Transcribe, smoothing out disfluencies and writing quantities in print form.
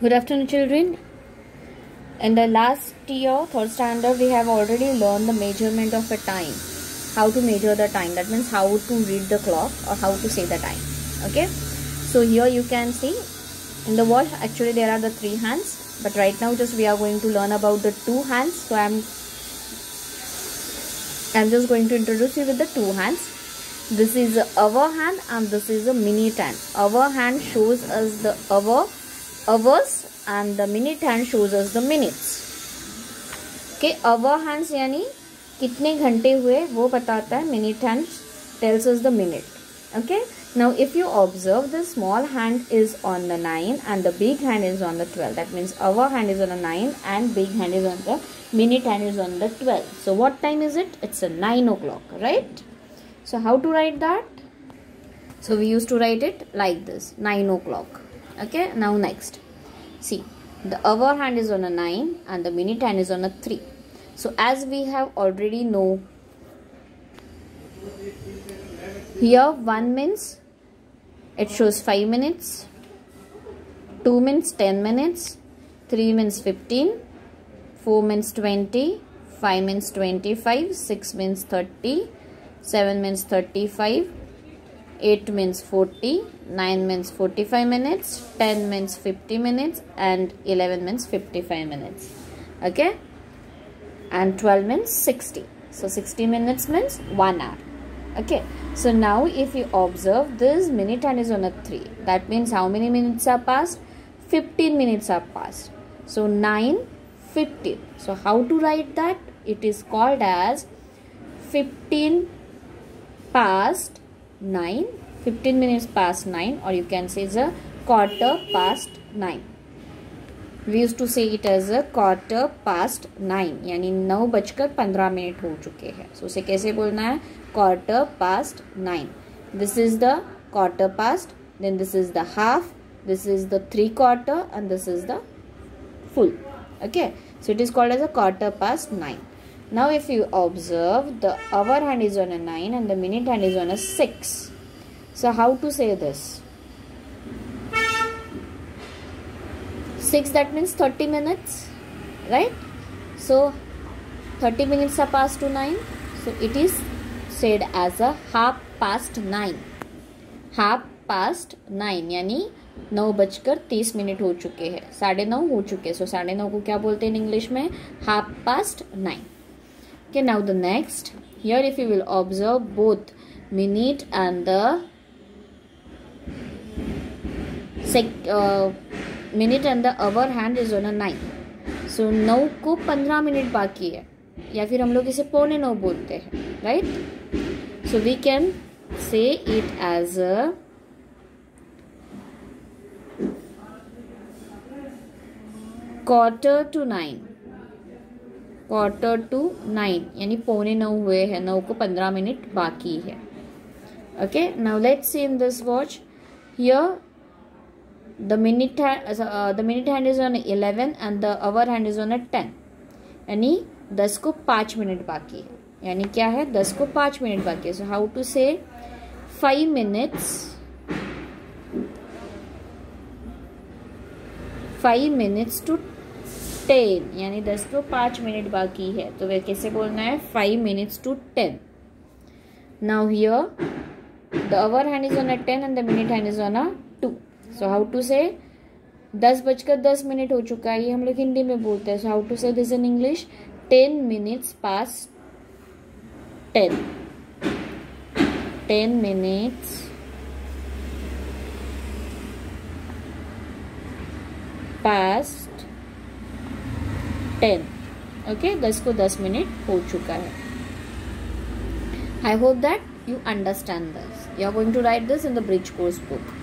Good afternoon, children. In the last year, third standard, we have already learned the measurement of a time. How to measure the time. That means how to read the clock or how to say the time. Okay. So here you can see in the wall. Actually, there are the 3 hands. But right now, just we are going to learn about the 2 hands. So I'm just going to introduce you with the 2 hands. This is the hour hand and this is a minute hand. Hour hand shows us the hours and the minute hand shows us the minutes. Okay, hour hands यानी कितने घंटे हुए वो बताता है. Minute hand tells us the minute. Okay, now if you observe, the small hand is on the 9 and the big hand is on the 12. That means hour hand is on the 9 and big hand is on the minute hand is on the 12. So what time is it? It's a 9 o'clock, right? So how to write that? So we used to write it like this, 9 o'clock. Okay, now next. See, the hour hand is on a 9 and the minute hand is on a 3. So as we have already know, here 1 means it shows 5 minutes, 2 means 10 minutes, 3 means 15, 4 means 20, 5 means 25, 6 means 30, 7 means 35, 8 means 40, 9 means 45 minutes, 10 means 50 minutes and 11 means 55 minutes. Okay, and 12 means 60. So 60 minutes means 1 hour. Okay, so now if you observe, this minute hand is on a 3. That means how many minutes are passed? 15 minutes are passed. So 9, 15. So how to write that? It is called as 15 past 9, 15 minutes past 9, or you can say it's a quarter past 9. We used to say it as a quarter past 9, यानी 9:15 हो चुके हैं. So उसे कैसे बोलना है? Quarter past 9. This is the quarter past, then this is the half, this is the 3/4 and this is the full. Okay, so it is called as a quarter past 9. Now if you observe, the hour hand is on a 9 and the minute hand is on a 6. So how to say this? 6, that means 30 minutes, right? So 30 minutes are passed to 9. So it is said as a half past 9. Half past 9 यानी 9:30 हो चुके हैं, 9:30 हो चुके. So 9:30 को क्या बोलते हैं in English में? Half past 9. Okay, now the next. Here if you will observe, both minute and the minute and the hour hand is on a 9. So 9 को 15 मिनट बाकी है, या फिर हम लोग इसे 8:45 बोलते हैं, right? So we can say it as a quarter to 9. Quarter to 9 यानी 8:45 हुए हैं, 9 को 15 मिनट बाकी है. Okay, now let's see in this watch. Here the minute hand is on 11 and the hour hand is on a 10. यानी 10 को 5 minute बाकी है. यानी क्या है? 10 को 5 मिनट बाकी है. So how to say 5 minutes? 5 minutes to 10 यानी 10 को 5 मिनट बाकी है. तो वे कैसे बोलना है? 5 minutes to 10. Now here the hour hand is on a 10 and the minute hand is on a 2. So how to say? 10:10 हो चुका है, ये हम लोग हिंदी में बोलते हैं. So how to say this in English? 10 minutes past 10. 10 minutes past 10. Okay, 10 को 10 मिनट हो चुका है. I hope that you understand this. You are going to write this in the bridge course book.